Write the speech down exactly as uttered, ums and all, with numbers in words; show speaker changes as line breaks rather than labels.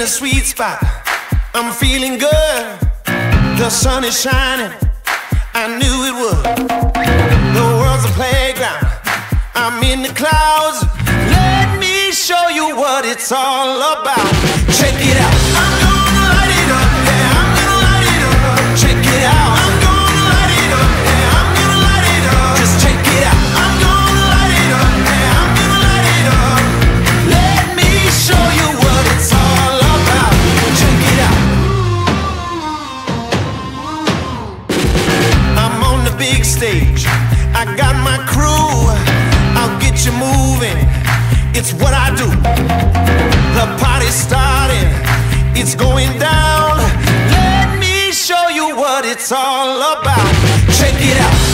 sweet spot. I'm feeling good. The sun is shining. I knew it would. The world's a playground. I'm in the clouds. Let me show you what it's all about. Check it out. I'm gonna light it up. Yeah, I'm gonna light it up. Check it out. I'm gonna light it up. Yeah, I'm gonna light it up. Just check it out. I'm gonna light it up. Yeah, I'm gonna light it up. Let me show you what it's all about. Check it out. I'm on the big stage. I got my crew. I'll get you moving. It's what I do. The party's starting. It's going down. Let me show you what it's all about. Check it out.